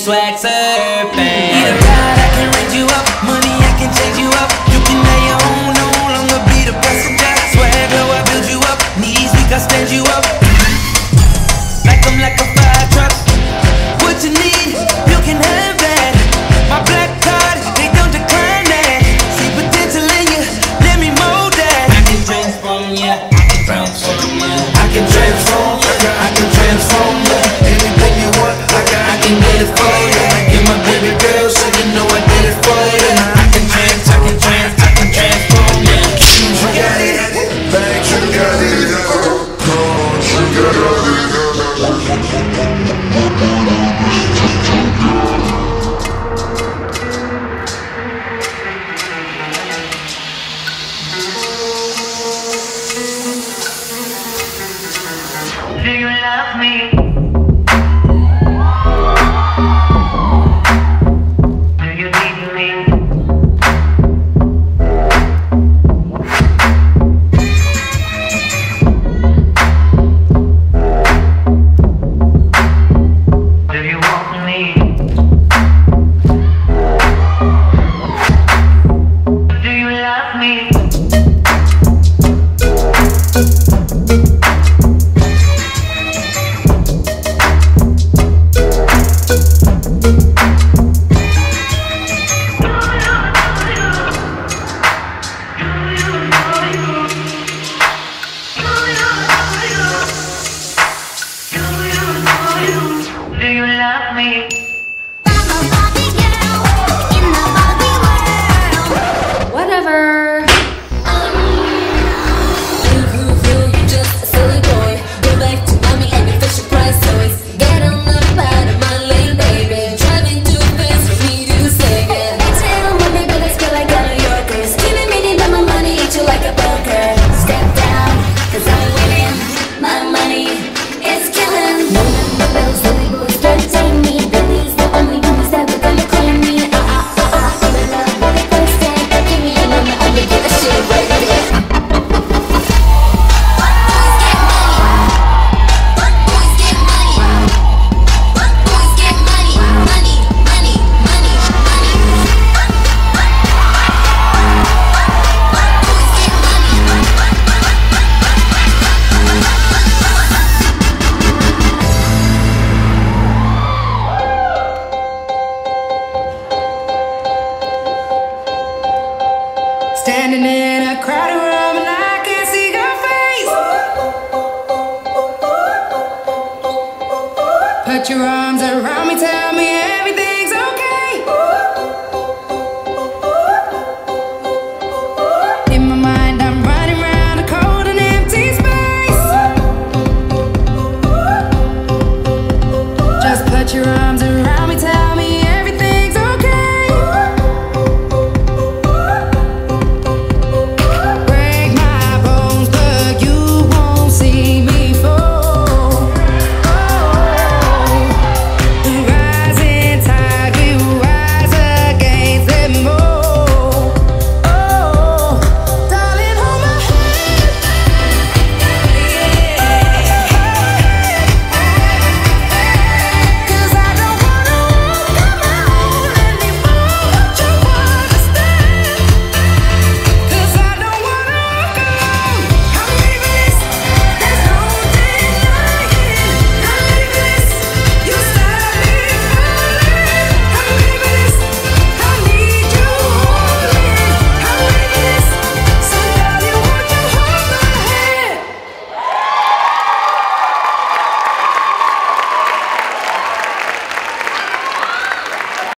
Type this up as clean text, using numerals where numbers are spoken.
swag surfing. Need a ride, I can raise you up. Money, I can change you up. You can have your own, no longer be the passenger. Swag, girl, I build you up. Knees weak, I stand you up. Like I'm like a fire truck. What you need, you can have that. My black card, they don't decline that. See potential in you, let me mold that. I can transform ya, I can transform ya. I can transform, I can transform ya. Anything you want, I can get it for ya. You're my baby girl, so you know I did it for ya. I can transform ya. You got it, thanks, you got it. You got it. Do you love me? Do you need me? Do you want me? Do you love me? Do you love me? Whatever. Just a silly boy. Go back to mommy and your Fisher Price toys. Get on the out of my lane, baby. Driving too fast for me to say it. Exhale, my baby, let's go like New Yorkers. Giving me the my money, eat you like a poker. Step down, cause I'm winning. My money is killing. No number bells, silly boys, entertain me. Billy's the only ones that were gonna claim me. In the love for the first time. Give me a number, I'm gonna get that shit right there. Standing in a crowded